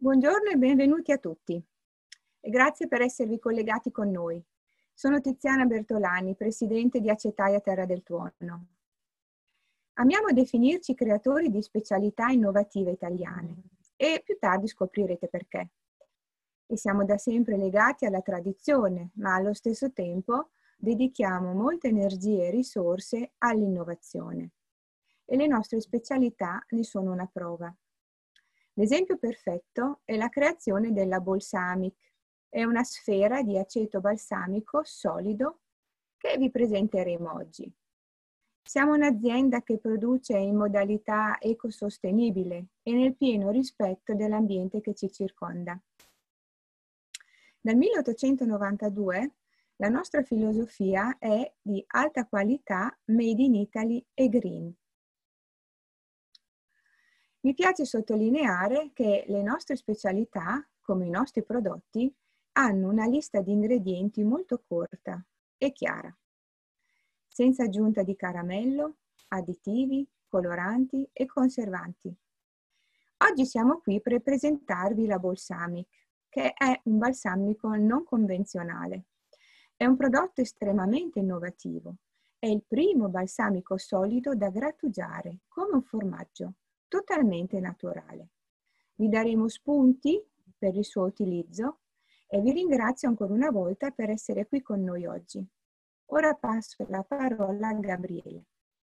Buongiorno e benvenuti a tutti. E grazie per esservi collegati con noi. Sono Tiziana Bertolani, presidente di Acetaia Terra del Tuono. Amiamo definirci creatori di specialità innovative italiane e più tardi scoprirete perché. E siamo da sempre legati alla tradizione, ma allo stesso tempo dedichiamo molte energie e risorse all'innovazione. E le nostre specialità ne sono una prova. L'esempio perfetto è la creazione della Balsamic. È una sfera di aceto balsamico solido che vi presenteremo oggi. Siamo un'azienda che produce in modalità ecosostenibile e nel pieno rispetto dell'ambiente che ci circonda. Dal 1892 la nostra filosofia è di alta qualità, made in Italy e green. Mi piace sottolineare che le nostre specialità, come i nostri prodotti, hanno una lista di ingredienti molto corta e chiara, senza aggiunta di caramello, additivi, coloranti e conservanti. Oggi siamo qui per presentarvi la Balsamic, che è un balsamico non convenzionale. È un prodotto estremamente innovativo. È il primo balsamico solido da grattugiare, come un formaggio, totalmente naturale. Vi daremo spunti per il suo utilizzo e vi ringrazio ancora una volta per essere qui con noi oggi. Ora passo la parola a Gabriele.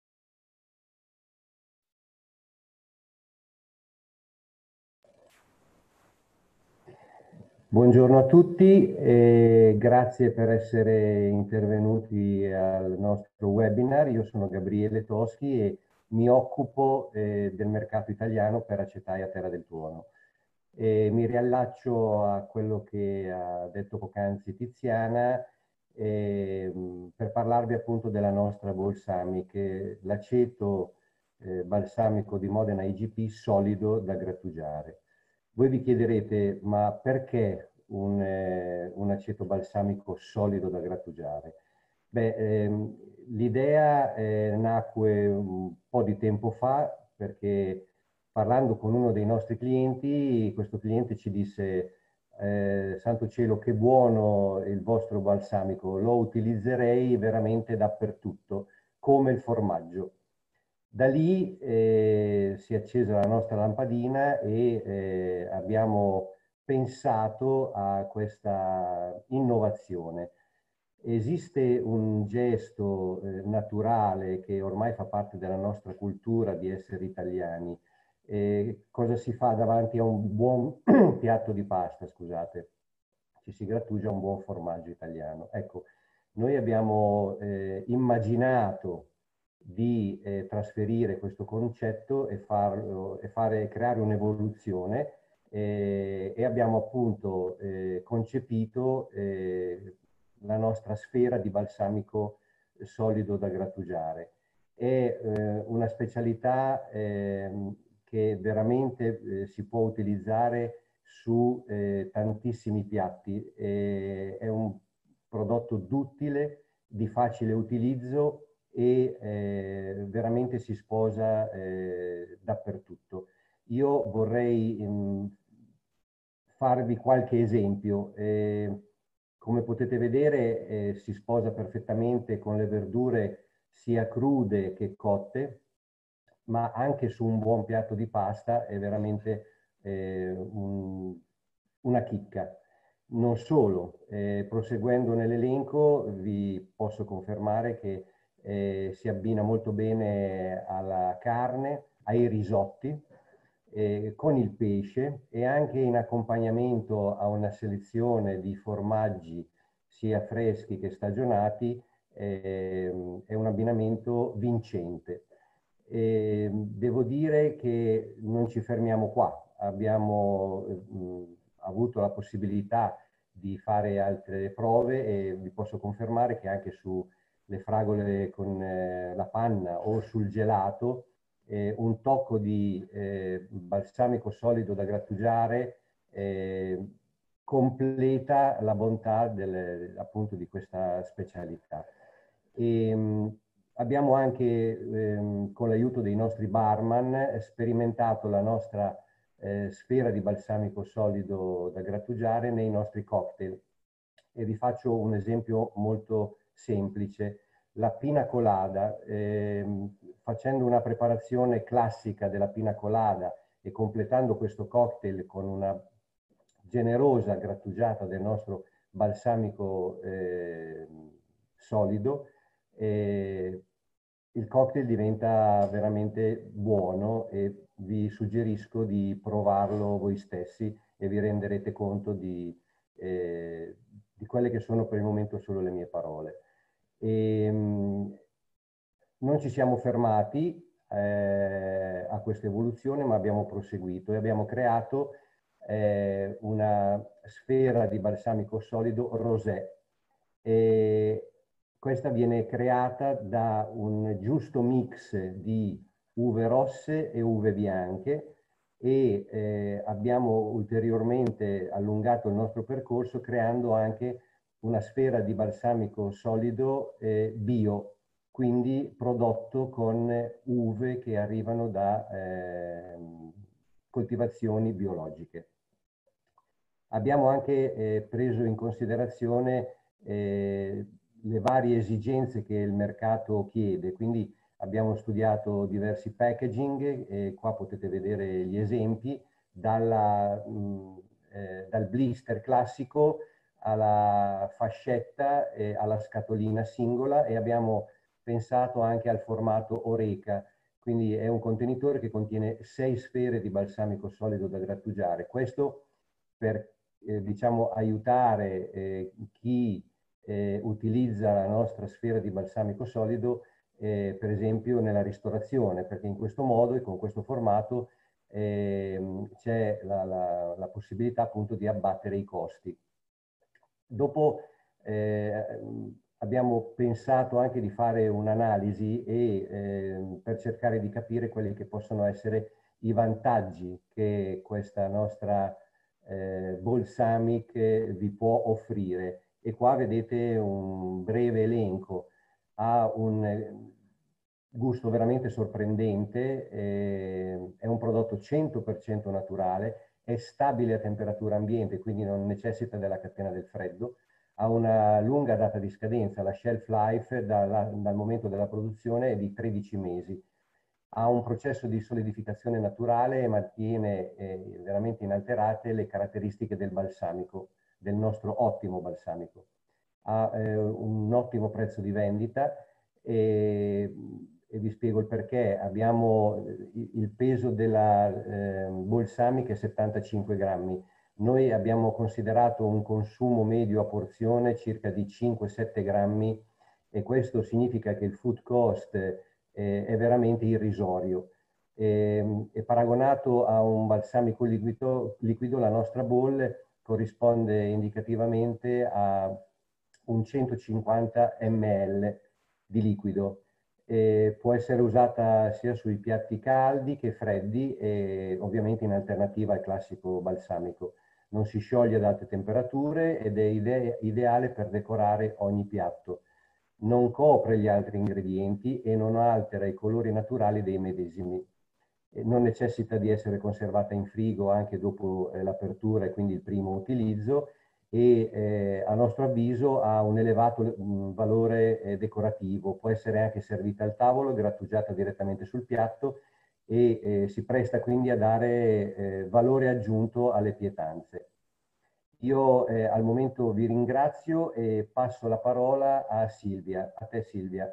Buongiorno a tutti e grazie per essere intervenuti al nostro webinar. Io sono Gabriele Toschi e mi occupo del mercato italiano per Acetaia Terra del Tuono. Mi riallaccio a quello che ha detto poc'anzi Tiziana per parlarvi appunto della nostra Balsamic, l'aceto balsamico di Modena IGP solido da grattugiare. Voi vi chiederete, ma perché un aceto balsamico solido da grattugiare? Beh, l'idea nacque un po' di tempo fa perché parlando con uno dei nostri clienti, questo cliente ci disse santo cielo che buono il vostro balsamico, lo utilizzerei veramente dappertutto, come il formaggio. Da lì si è accesa la nostra lampadina e abbiamo pensato a questa innovazione. Esiste un gesto naturale che ormai fa parte della nostra cultura di essere italiani. Cosa si fa davanti a un buon piatto di pasta, scusate? Ci si grattugia un buon formaggio italiano. Ecco, noi abbiamo immaginato di trasferire questo concetto e creare un'evoluzione e abbiamo appunto concepito la nostra sfera di balsamico solido da grattugiare. È una specialità che veramente si può utilizzare su tantissimi piatti. È un prodotto duttile, di facile utilizzo e veramente si sposa dappertutto. Io vorrei farvi qualche esempio. Come potete vedere si sposa perfettamente con le verdure sia crude che cotte, ma anche su un buon piatto di pasta è veramente una chicca. Non solo, proseguendo nell'elenco vi posso confermare che si abbina molto bene alla carne, ai risotti, con il pesce e anche in accompagnamento a una selezione di formaggi sia freschi che stagionati, è un abbinamento vincente. Devo dire che non ci fermiamo qua, abbiamo avuto la possibilità di fare altre prove e vi posso confermare che anche sulle fragole con la panna o sul gelato un tocco di balsamico solido da grattugiare completa la bontà appunto di questa specialità. Abbiamo anche, con l'aiuto dei nostri barman, sperimentato la nostra sfera di balsamico solido da grattugiare nei nostri cocktail. E vi faccio un esempio molto semplice. La pina colada, facendo una preparazione classica della pina colada e completando questo cocktail con una generosa grattugiata del nostro balsamico solido, il cocktail diventa veramente buono e vi suggerisco di provarlo voi stessi e vi renderete conto di quelle che sono per il momento solo le mie parole. Non ci siamo fermati a questa evoluzione, ma abbiamo proseguito e abbiamo creato una sfera di balsamico solido rosé. Questa viene creata da un giusto mix di uve rosse e uve bianche e abbiamo ulteriormente allungato il nostro percorso creando anche una sfera di balsamico solido bio, quindi prodotto con uve che arrivano da coltivazioni biologiche. Abbiamo anche preso in considerazione le varie esigenze che il mercato chiede, quindi abbiamo studiato diversi packaging e qua potete vedere gli esempi, dal blister classico alla fascetta e alla scatolina singola, e abbiamo pensato anche al formato Oreca, quindi è un contenitore che contiene 6 sfere di balsamico solido da grattugiare. Questo per diciamo, aiutare chi utilizza la nostra sfera di balsamico solido, per esempio nella ristorazione, perché in questo modo e con questo formato c'è la possibilità appunto di abbattere i costi. Dopo abbiamo pensato anche di fare un'analisi per cercare di capire quelli che possono essere i vantaggi che questa nostra balsamic vi può offrire. E qua vedete un breve elenco. Ha un gusto veramente sorprendente, è un prodotto 100% naturale, è stabile a temperatura ambiente, quindi non necessita della catena del freddo, ha una lunga data di scadenza, la shelf life dal momento della produzione è di 13 mesi. Ha un processo di solidificazione naturale e mantiene veramente inalterate le caratteristiche del balsamico, del nostro ottimo balsamico. Ha un ottimo prezzo di vendita e vi spiego il perché. Abbiamo il peso della balsamica è 75 grammi. Noi abbiamo considerato un consumo medio a porzione circa di 5-7 grammi e questo significa che il food cost è veramente irrisorio. E paragonato a un balsamico liquido, la nostra bowl corrisponde indicativamente a un 150 ml di liquido. Può essere usata sia sui piatti caldi che freddi e ovviamente in alternativa al classico balsamico. Non si scioglie ad alte temperature ed è ideale per decorare ogni piatto. Non copre gli altri ingredienti e non altera i colori naturali dei medesimi. Non necessita di essere conservata in frigo anche dopo l'apertura e quindi il primo utilizzo e a nostro avviso ha un elevato valore decorativo. Può essere anche servita al tavolo, grattugiata direttamente sul piatto e si presta quindi a dare valore aggiunto alle pietanze. Io al momento vi ringrazio e passo la parola a Silvia. A te Silvia.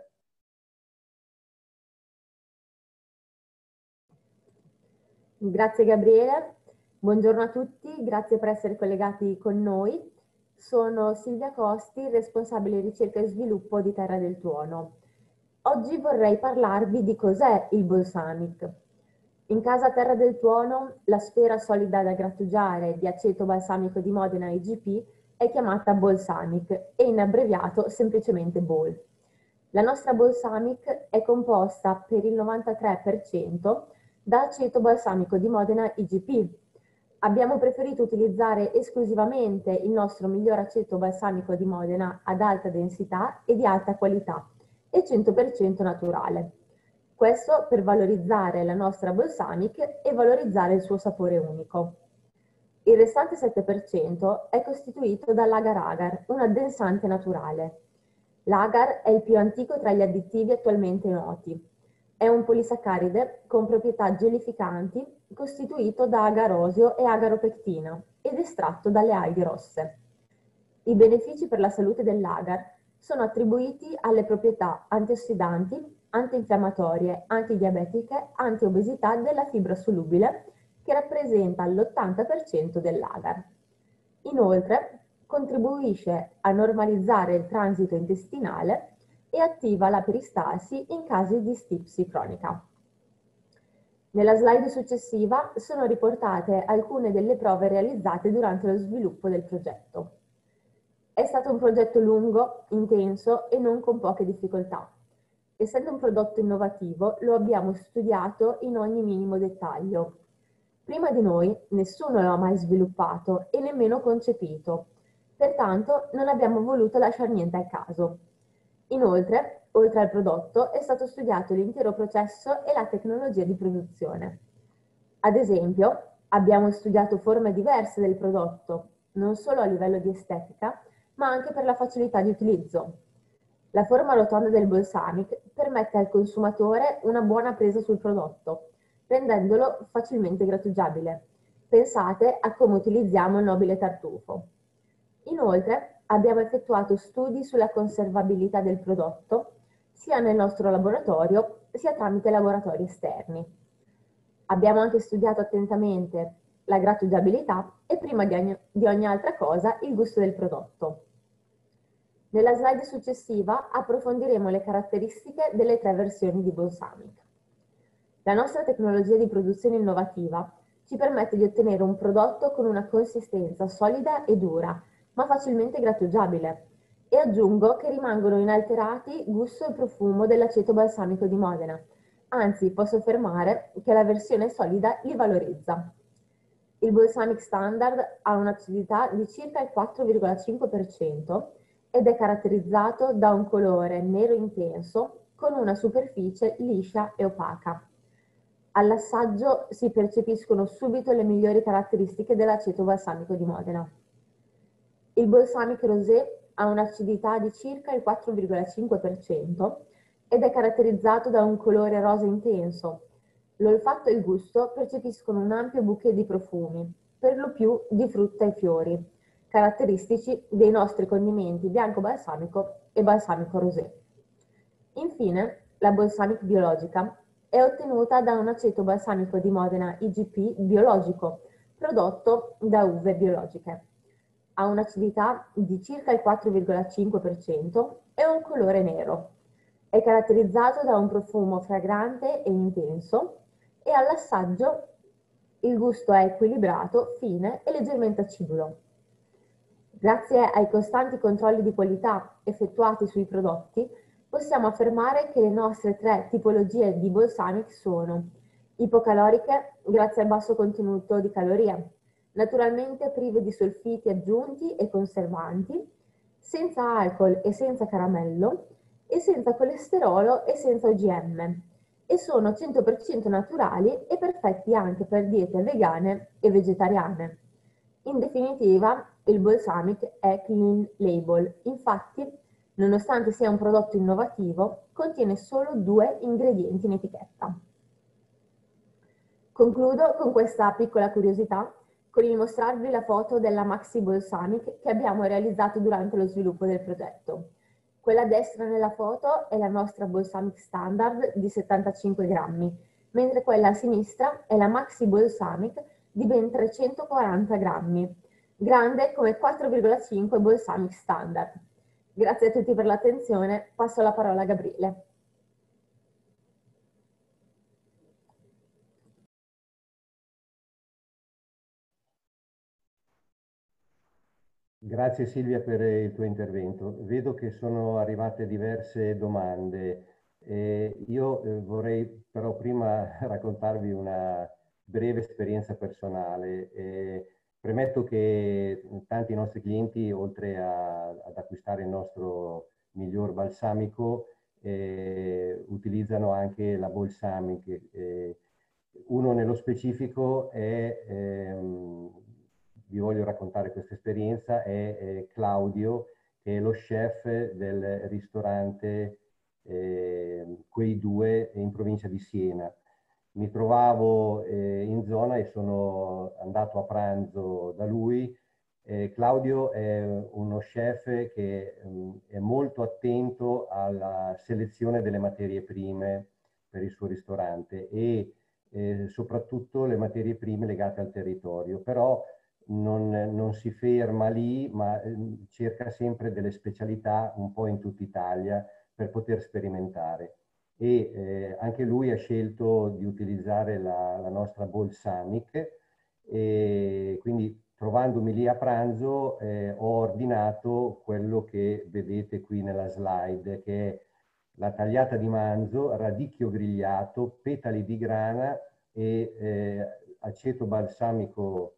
Grazie Gabriele, buongiorno a tutti, grazie per essere collegati con noi. Sono Silvia Costi, responsabile ricerca e sviluppo di Terra del Tuono. Oggi vorrei parlarvi di cos'è il balsamic. In casa Terra del Tuono, la sfera solida da grattugiare di aceto balsamico di Modena IGP è chiamata balsamic e in abbreviato semplicemente ball. La nostra balsamic è composta per il 93% da aceto balsamico di Modena IGP. Abbiamo preferito utilizzare esclusivamente il nostro miglior aceto balsamico di Modena ad alta densità e di alta qualità e 100% naturale. Questo per valorizzare la nostra balsamic e valorizzare il suo sapore unico. Il restante 7% è costituito dall'agar-agar, un addensante naturale. L'agar è il più antico tra gli additivi attualmente noti. È un polisaccaride con proprietà gelificanti costituito da agarosio e agaropectina ed estratto dalle alghe rosse. I benefici per la salute dell'agar sono attribuiti alle proprietà antiossidanti, antinfiammatorie, antidiabetiche, antiobesità della fibra solubile che rappresenta l'80% dell'agar. Inoltre, contribuisce a normalizzare il transito intestinale e attiva la peristalsi in casi di stipsi cronica. Nella slide successiva sono riportate alcune delle prove realizzate durante lo sviluppo del progetto. È stato un progetto lungo, intenso e non con poche difficoltà. Essendo un prodotto innovativo, lo abbiamo studiato in ogni minimo dettaglio. Prima di noi nessuno lo ha mai sviluppato e nemmeno concepito, pertanto non abbiamo voluto lasciare niente al caso. Inoltre, oltre al prodotto, è stato studiato l'intero processo e la tecnologia di produzione. Ad esempio, abbiamo studiato forme diverse del prodotto, non solo a livello di estetica, ma anche per la facilità di utilizzo. La forma rotonda del balsamic permette al consumatore una buona presa sul prodotto, rendendolo facilmente grattugiabile. Pensate a come utilizziamo il nobile tartufo. Inoltre, abbiamo effettuato studi sulla conservabilità del prodotto, sia nel nostro laboratorio, sia tramite laboratori esterni. Abbiamo anche studiato attentamente la grattugiabilità e prima di ogni altra cosa il gusto del prodotto. Nella slide successiva approfondiremo le caratteristiche delle 3 versioni di balsamic. La nostra tecnologia di produzione innovativa ci permette di ottenere un prodotto con una consistenza solida e dura, ma facilmente grattugiabile. E aggiungo che rimangono inalterati gusto e profumo dell'aceto balsamico di Modena. Anzi, posso affermare che la versione solida li valorizza. Il balsamic standard ha un'acidità di circa il 4,5% ed è caratterizzato da un colore nero intenso con una superficie liscia e opaca. All'assaggio si percepiscono subito le migliori caratteristiche dell'aceto balsamico di Modena. Il balsamic rosé ha un'acidità di circa il 4,5% ed è caratterizzato da un colore rosa intenso. L'olfatto e il gusto percepiscono un ampio bouquet di profumi, per lo più di frutta e fiori, caratteristici dei nostri condimenti bianco balsamico e balsamico rosé. Infine, la balsamic biologica è ottenuta da un aceto balsamico di Modena IGP biologico, prodotto da uve biologiche. Ha un'acidità di circa il 4,5% e un colore nero. È caratterizzato da un profumo fragrante e intenso e all'assaggio il gusto è equilibrato, fine e leggermente acidulo. Grazie ai costanti controlli di qualità effettuati sui prodotti, possiamo affermare che le nostre 3 tipologie di balsamic sono ipocaloriche grazie al basso contenuto di calorie, naturalmente prive di solfiti aggiunti e conservanti, senza alcol e senza caramello, e senza colesterolo e senza OGM, e sono 100% naturali e perfetti anche per diete vegane e vegetariane. In definitiva, il balsamic è clean label, infatti, nonostante sia un prodotto innovativo, contiene solo 2 ingredienti in etichetta. Concludo con questa piccola curiosità con il mostrarvi la foto della Maxi Balsamic che abbiamo realizzato durante lo sviluppo del progetto. Quella a destra nella foto è la nostra Balsamic Standard di 75 grammi, mentre quella a sinistra è la Maxi Balsamic di ben 340 grammi, grande come 4,5 Balsamic Standard. Grazie a tutti per l'attenzione, passo la parola a Gabriele. Grazie Silvia per il tuo intervento. Vedo che sono arrivate diverse domande. Io vorrei però prima raccontarvi una breve esperienza personale. Premetto che tanti nostri clienti, oltre ad acquistare il nostro miglior balsamico, utilizzano anche la balsamic. Uno nello specifico è, vi voglio raccontare questa esperienza, è Claudio, che è lo chef del ristorante Quei Due in provincia di Siena. Mi trovavo in zona e sono andato a pranzo da lui. Claudio è uno chef che è molto attento alla selezione delle materie prime per il suo ristorante e soprattutto le materie prime legate al territorio, però non si ferma lì, ma cerca sempre delle specialità un po' in tutta Italia per poter sperimentare. E anche lui ha scelto di utilizzare la nostra balsamic, e quindi trovandomi lì a pranzo ho ordinato quello che vedete qui nella slide, che è la tagliata di manzo, radicchio grigliato, petali di grana e aceto balsamico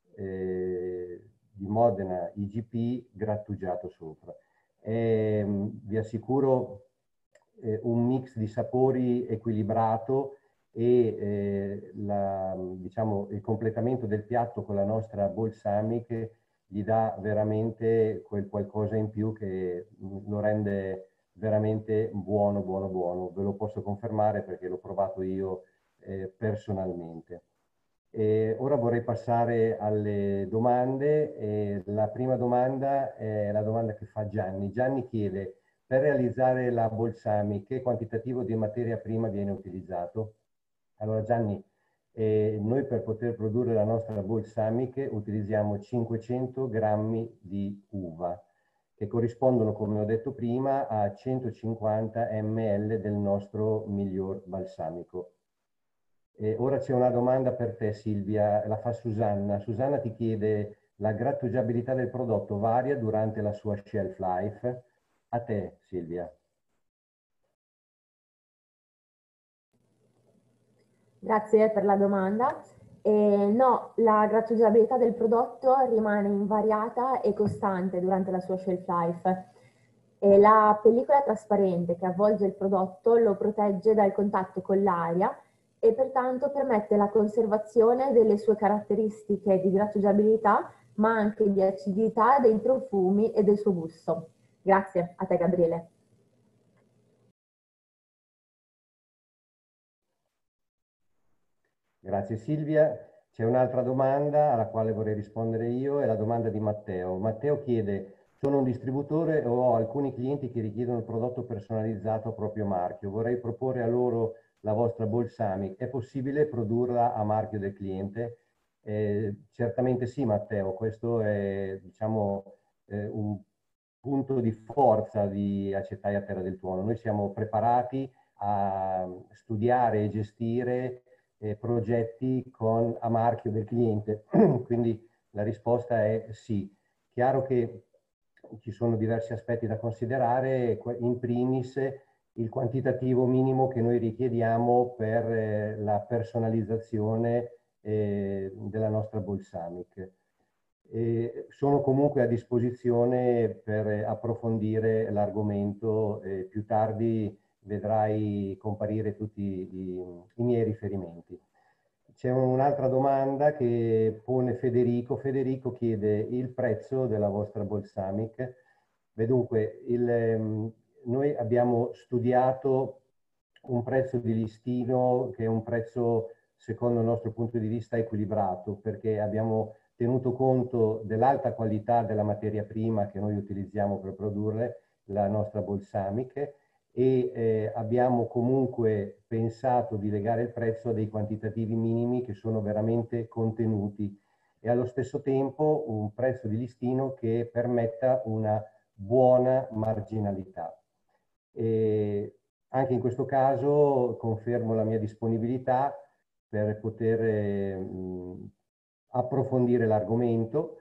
di Modena IGP grattugiato sopra. Vi assicuro un mix di sapori equilibrato e diciamo, il completamento del piatto con la nostra balsamic gli dà veramente quel qualcosa in più che lo rende veramente buono, buono, buono. Ve lo posso confermare perché l'ho provato io personalmente. Ora vorrei passare alle domande. La prima domanda è la domanda che fa Gianni. Gianni chiede: per realizzare la balsamic, che quantitativo di materia prima viene utilizzato? Allora Gianni, noi per poter produrre la nostra balsamic utilizziamo 500 grammi di uva, che corrispondono, come ho detto prima, a 150 ml del nostro miglior balsamico. Ora c'è una domanda per te Silvia, la fa Susanna. Susanna ti chiede: la grattugiabilità del prodotto varia durante la sua shelf life? A te Silvia. Grazie per la domanda. No, la grattugiabilità del prodotto rimane invariata e costante durante la sua shelf life. La pellicola trasparente che avvolge il prodotto lo protegge dal contatto con l'aria e pertanto permette la conservazione delle sue caratteristiche di grattugiabilità, ma anche di acidità dei profumi e del suo gusto. Grazie a te Gabriele. Grazie Silvia. C'è un'altra domanda alla quale vorrei rispondere io, è la domanda di Matteo. Matteo chiede: sono un distributore e ho alcuni clienti che richiedono il prodotto personalizzato a proprio marchio. Vorrei proporre a loro la vostra balsamic. È possibile produrla a marchio del cliente? Certamente sì Matteo, questo è diciamo un punto di forza di Acetaia Terra del Tuono. Noi siamo preparati a studiare e gestire progetti a marchio del cliente, quindi la risposta è sì. Chiaro che ci sono diversi aspetti da considerare, in primis il quantitativo minimo che noi richiediamo per la personalizzazione della nostra balsamic. Sono comunque a disposizione per approfondire l'argomento, più tardi vedrai comparire tutti i miei riferimenti. C'è un'altra domanda che pone Federico. Federico chiede il prezzo della vostra balsamic. Beh, dunque, noi abbiamo studiato un prezzo di listino che è un prezzo, secondo il nostro punto di vista, equilibrato, perché abbiamo tenuto conto dell'alta qualità della materia prima che noi utilizziamo per produrre la nostra balsamic e abbiamo comunque pensato di legare il prezzo a dei quantitativi minimi che sono veramente contenuti e allo stesso tempo un prezzo di listino che permetta una buona marginalità. Anche in questo caso confermo la mia disponibilità per poter approfondire l'argomento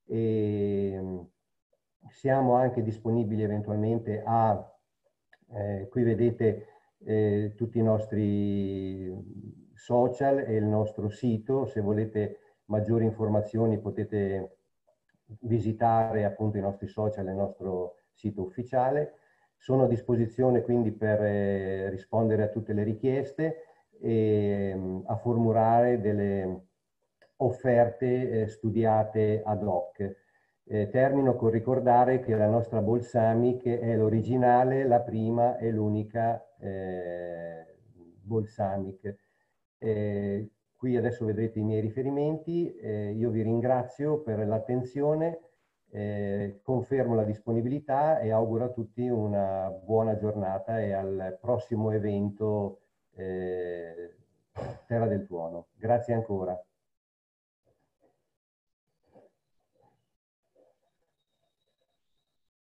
e siamo anche disponibili eventualmente a qui vedete tutti i nostri social e il nostro sito. Se volete maggiori informazioni potete visitare appunto i nostri social e il nostro sito ufficiale. Sono a disposizione quindi per rispondere a tutte le richieste e a formulare delle offerte studiate ad hoc. Termino con ricordare che la nostra Balsamic è l'originale, la prima e l'unica Balsamic. Qui adesso vedrete i miei riferimenti. Io vi ringrazio per l'attenzione, confermo la disponibilità e auguro a tutti una buona giornata e al prossimo evento Terra del Tuono. Grazie ancora.